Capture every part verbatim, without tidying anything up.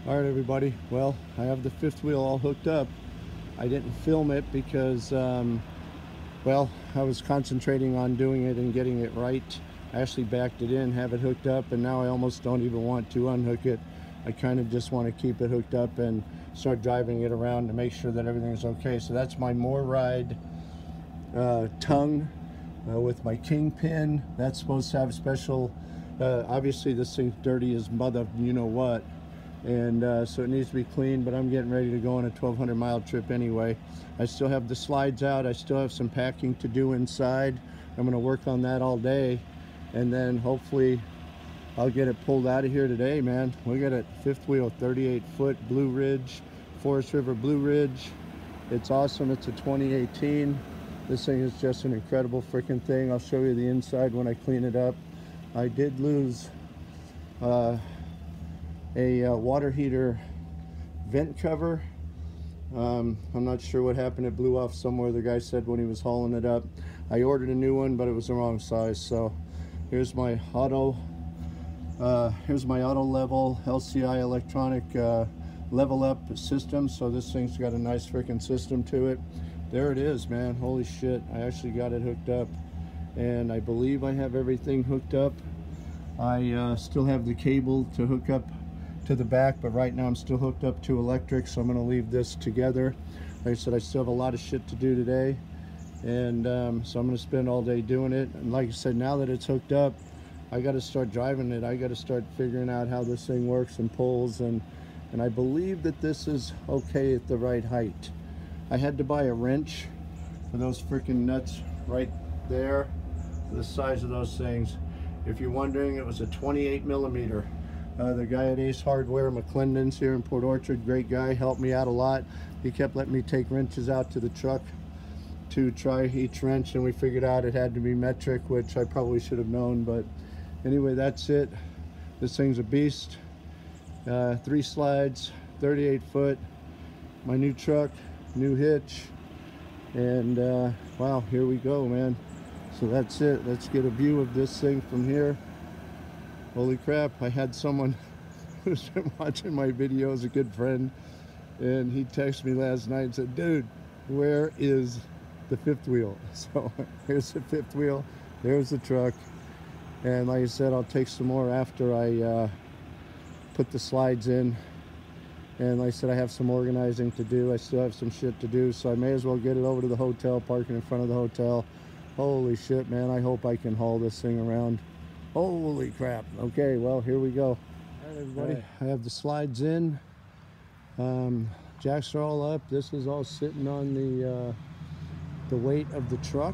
All right, everybody. Well, I have the fifth wheel all hooked up. I didn't film it because, um, well, I was concentrating on doing it and getting it right. I actually backed it in, have it hooked up, and now I almost don't even want to unhook it. I kind of just want to keep it hooked up and start driving it around to make sure that everything's okay. So that's my MoRide uh, tongue uh, with my Kingpin. That's supposed to have special, uh, obviously this thing's dirty as mother, you know what. And uh, so it needs to be cleaned, but I'm getting ready to go on a twelve hundred mile trip anyway. I still have the slides out. I still have some packing to do inside. I'm going to work on that all day, and then hopefully I'll get it pulled out of here today, man. We got a fifth wheel, thirty-eight foot Blue Ridge, Forest River Blue Ridge. It's awesome. It's a twenty eighteen. This thing is just an incredible freaking thing. I'll show you the inside when I clean it up. I did lose uh, a uh, water heater vent cover. um, I'm not sure what happened. It blew off somewhere, the guy said, when he was hauling it up. I ordered a new one, but it was the wrong size. So here's my auto uh, here's my auto level L C I electronic uh, level up system. So this thing's got a nice freaking system to it. There it is, man. Holy shit, I actually got it hooked up, and I believe I have everything hooked up. I uh, still have the cable to hook up to the back, but right now I'm still hooked up to electric, so I'm going to leave this together. Like I said, I still have a lot of shit to do today, and um, so I'm going to spend all day doing it. And like I said, now that it's hooked up, I got to start driving it. I got to start figuring out how this thing works and pulls, and and I believe that this is okay at the right height. I had to buy a wrench for those freaking nuts right there, the size of those things. If you're wondering, it was a twenty-eight millimeter. Uh, the guy at Ace Hardware, McClendon's here in Port Orchard, great guy, helped me out a lot. He kept letting me take wrenches out to the truck to try each wrench, and we figured out it had to be metric, which I probably should have known. But anyway, that's it. This thing's a beast. Uh, three slides, thirty-eight foot, my new truck, new hitch, and uh, wow, here we go, man. So that's it. Let's get a view of this thing from here. Holy crap, I had someone who's been watching my videos, a good friend, and he texted me last night and said, dude, where is the fifth wheel? So here's the fifth wheel, there's the truck, and like I said, I'll take some more after I uh, put the slides in. And like I said, I have some organizing to do. I still have some shit to do, so I may as well get it over to the hotel, parking in front of the hotel. Holy shit, man, I hope I can haul this thing around. Holy crap. Okay, well, here we go. All right, everybody, right. I have the slides in. Um, jacks are all up. This is all sitting on the uh, the weight of the truck.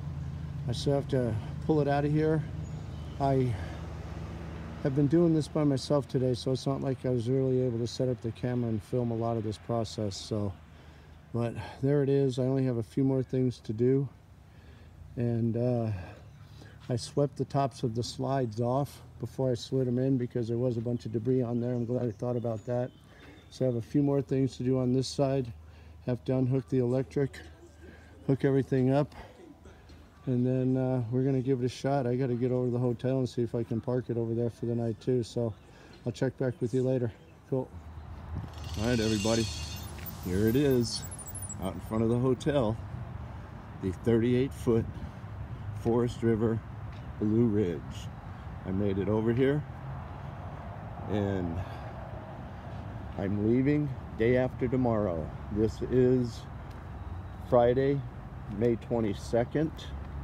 I still have to pull it out of here. I have been doing this by myself today, so it's not like I was really able to set up the camera and film a lot of this process. So, but there it is. I only have a few more things to do, and uh, I swept the tops of the slides off before I slid them in because there was a bunch of debris on there. I'm glad I thought about that. So I have a few more things to do on this side. Have to unhook the electric, hook everything up, and then uh, we're gonna give it a shot. I gotta get over to the hotel and see if I can park it over there for the night too. So I'll check back with you later. Cool. All right, everybody, here it is out in front of the hotel, the thirty-eight foot Forest River Blue Ridge. I made it over here, and I'm leaving day after tomorrow. This is Friday, May twenty-second,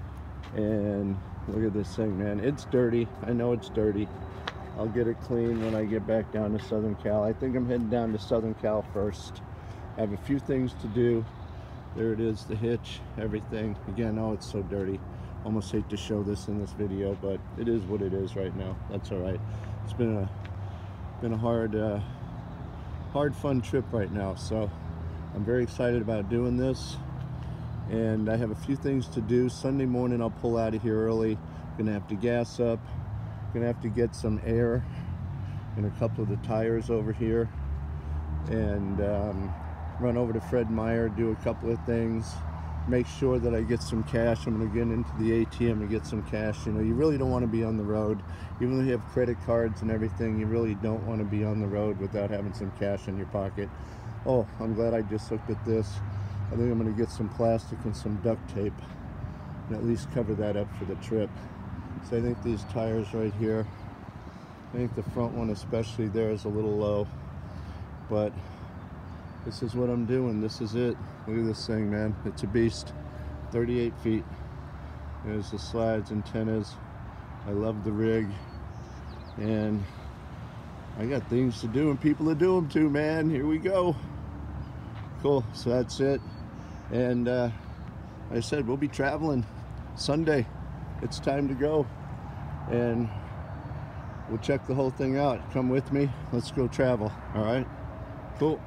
and look at this thing, man. It's dirty. I know it's dirty. I'll get it clean when I get back down to Southern Cal. I think I'm heading down to Southern Cal first. I have a few things to do. There it is, the hitch, everything. Again, oh, it's so dirty. Almost hate to show this in this video, but it is what it is right now. That's all right. It's been a been a hard uh, hard fun trip right now, so I'm very excited about doing this, and I have a few things to do. Sunday morning I'll pull out of here early. Gonna have to gas up, gonna have to get some air in a couple of the tires over here, and um, run over to Fred Meyer, do a couple of things, make sure that I get some cash. I'm gonna get into the A T M and get some cash. You know, you really don't want to be on the road, even though you have credit cards and everything. You really don't want to be on the road without having some cash in your pocket. Oh, I'm glad I just looked at this. I think I'm gonna get some plastic and some duct tape and at least cover that up for the trip. So I think these tires right here, I think the front one especially there is a little low, but this is what I'm doing. This is it. Look at this thing, man. It's a beast. thirty-eight feet. There's the slides, antennas. I love the rig. And I got things to do and people to do them to, man. Here we go. Cool. So that's it. And uh, like I said, we'll be traveling Sunday. It's time to go. And we'll check the whole thing out. Come with me. Let's go travel. All right? Cool.